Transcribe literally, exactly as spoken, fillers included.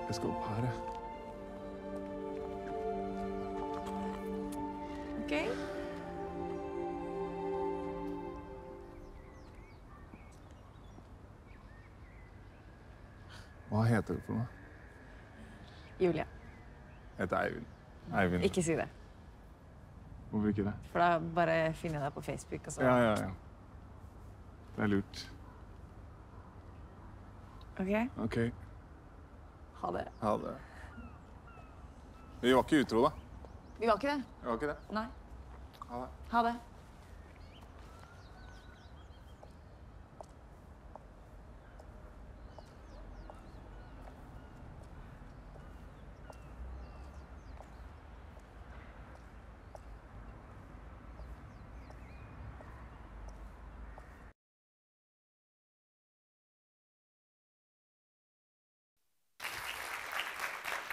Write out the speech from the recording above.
Jeg skal opp her, jeg. Ok. Hva heter du for noe? Julia. Jeg heter Eivind. Eivind. Ikke si det. Hvorfor ikke det? For da bare finner jeg deg på Facebook og så... Ja, ja, ja. Det er lurt. Ok? Ok. Ha det. Ha det. Vi var ikke utro, da. Vi var ikke det. Vi var ikke det. Nei. Ha det. Ha det.